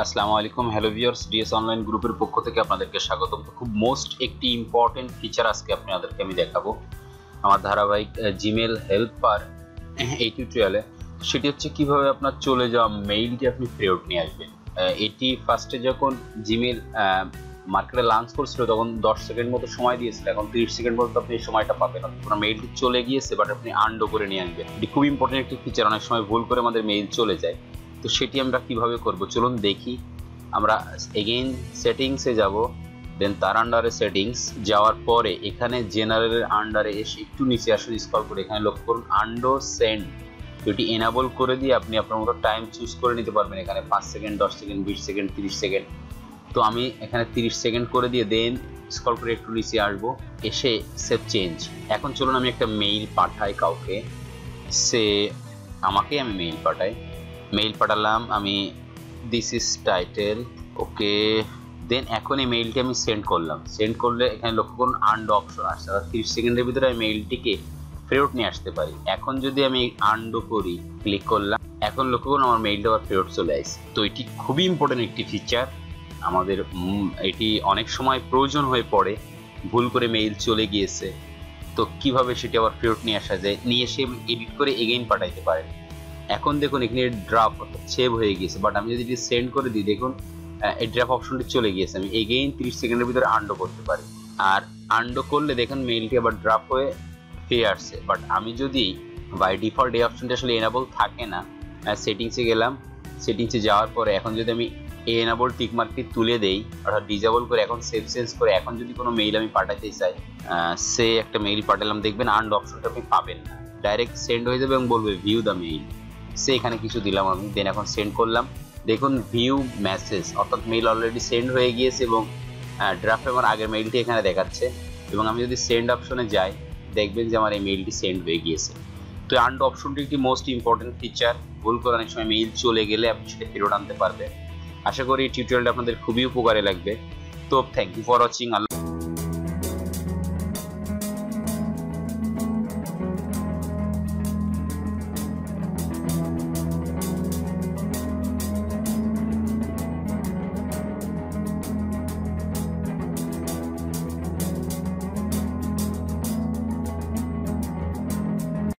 আসসালামু আলাইকুম, hello viewers, DS online গ্রুপের পক্ষ থেকে আপনাদেরকে স্বাগতম। তো খুব মোস্ট একটি ইম্পর্টেন্ট ফিচার আজকে আপনাদেরকে আমি দেখাবো আমার ধারাবাহিক জিমেল হেল্পার এই টিউটোরিয়ালে। সেটি হচ্ছে কিভাবে আপনার চলে যাওয়া মেইলটি আপনি ফেরত নিয়ে আসবেন। এটি ফার্স্টে যখন জিমেল মার্কেটে লঞ্চ করছিল তখন 10 সেকেন্ড মতো সময় দিয়েছিল, এখন 30 সেকেন্ড পর্যন্ত আপনি এই সময়টা পাবেন। আপনার মেইলটি চলে গিয়েছে বাট আপনি আনডো করে নিয়ে আসবেন। এটি খুব ইম্পর্টেন্ট একটি ফিচার, অনেক সময় ভুল করে আমাদের মেইল চলে যায়। তো সেটি আমরা কিভাবে করব চলুন দেখি। আমরা এগেইন সেটিংসে যাব, দেন তার আন্ডারে সেটিংস যাওয়ার পরে এখানে জেনারেলের আন্ডারে এসে একটু নিচে আসুন, স্ক্রল করে এখানে লক্ষ্য করুন আনডো সেন্ড। এটি এনাবল করে দিয়ে আপনি আপনার মতো টাইম চুজ করে নিতে পারবেন। এখানে 5 সেকেন্ড, 10 সেকেন্ড, 20 সেকেন্ড, 30 সেকেন্ড। তো আমি এখানে 30 সেকেন্ড করে দিয়ে দেন স্ক্রল করে একটু নিচে আসবো, এসে সেভ চেঞ্জ। এখন চলুন আমি একটা মেইল পাঠাই কাউকে, সে আমাকে আমি মেইল পাঠাই। মেইল পাঠালাম আমি, this is title, okay. Then এখন এই মেইলটি আমি সেন্ড করলাম। সেন্ড করলে এখানে লক্ষ্য করুন আনডো অপশন আসছে, 30 সেকেন্ডের ভিতরে আমি মেইলটিকে ফেরত নিয়ে আসতে পারি। এখন যদি আমি আনডো করি, ক্লিক করলাম, এখন লক্ষ্য করুন আমার মেইলটা আবার ফেরত চলে আসছে। তো এটি খুবই ইম্পর্টেন্ট একটি ফিচার আমাদের। এটি অনেক সময় প্রয়োজন হয়ে পড়ে, ভুল করে মেইল চলে গিয়েছে, তো কিভাবে সেটি আবার ফেরত নিয়ে আসা যায়, নিয়ে এসে এডিট করে এগেইন পাঠাইতে পারেন। এখন দেখুন এখানে ড্রাফট অর্থাৎ সেভ হয়ে গিয়েছে, বাট আমি যদি সেন্ড করে দিই দেখুন এই ড্রাফট অপশনটি চলে গিয়েছে। আমি এগেইন 30 সেকেন্ডের ভিতরে আনডো করতে পারি, আর আনডো করলে দেখুন মেইলটি আবার ড্রাফট হয়ে ফিরে আসছে। বাট আমি যদি বাই ডিফল্ট এই অপশনটি আসলে এনাবল থাকে না, সেটিংসে গেলাম, সেটিংসে যাওয়ার পরে এখন যদি আমি এনাবল টিকমার্কটি তুলে দেই অর্থাৎ ডিজেবল করে এখন সেভ চেঞ্জ করে এখন যদি কোনো মেইল আমি পাঠাতে চাই, সে একটা মেইল পাঠালাম, দেখবেন আনডো অপশনটা আপনি পাবেন না, ডাইরেক্ট সেন্ড হয়ে যাবে এবং বলবে ভিউ দ্য মেইল। সে এখানে কিছু দিলাম আমি, দেন এখন সেন্ড করলাম, দেখুন ভিউ মেসেজ অর্থাৎ মেইল অলরেডি সেন্ড হয়ে গিয়েছে এবং ড্রাফট আমার আগের মেইলটি এখানে দেখাচ্ছে। এবং আমি যদি সেন্ড অপশনে যাই দেখবেন যে আমার এই মেইলটি সেন্ড হয়ে গিয়েছে। তো আনডো অপশনটি একটি মোস্ট ইম্পর্টেন্ট ফিচার, ভুল করে অনেক সময় মেইল চলে গেলে আপনি সেটা ফেরত আনতে পারবেন। আশা করি এই টিউটোরিয়ালটা আপনাদের খুবই উপকারে লাগবে। তো থ্যাংক ইউ ফর ওয়াচিং।